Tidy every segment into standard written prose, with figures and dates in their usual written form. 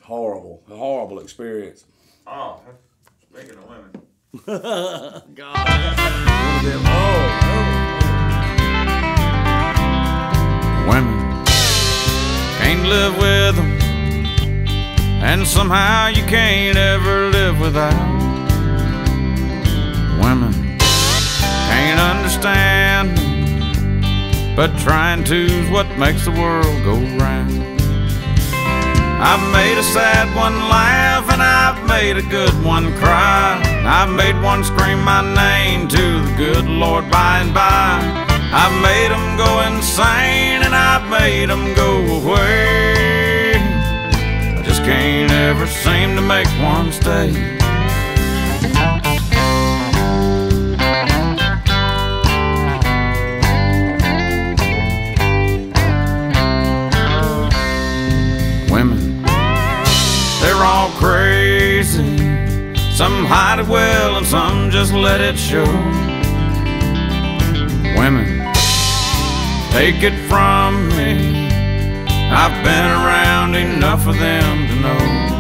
horrible, a horrible experience. Oh, speaking of women. God. One of them. Oh. Women, can't live with them, and somehow you can't ever live without. Women, can't understand them, but trying to's what makes the world go round. I've made a sad one laugh, and I've made a good one cry. I've made one scream my name to the good Lord by and by. I've made them go insane, and I've made them go away. I just can't ever seem to make one stay. Women, they're all crazy. Some hide it well and some just let it show. Women, take it from me, I've been around enough of them to know.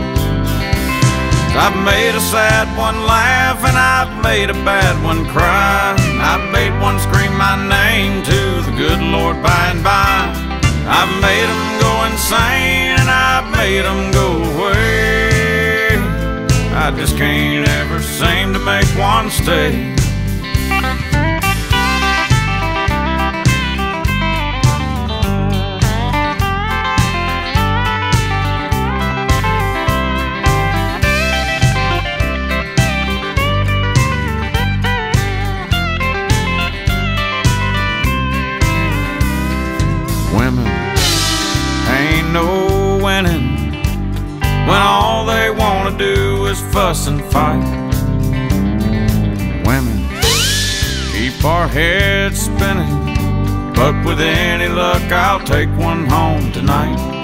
I've made a sad one laugh, and I've made a bad one cry. I've made one scream my name to the good Lord by and by. I've made them go insane, and I've made them go away. I just can't ever seem to make one stay. Women ain't no winning when all they want to do is fuss and fight. Women keep our heads spinning, but with any luck I'll take one home tonight.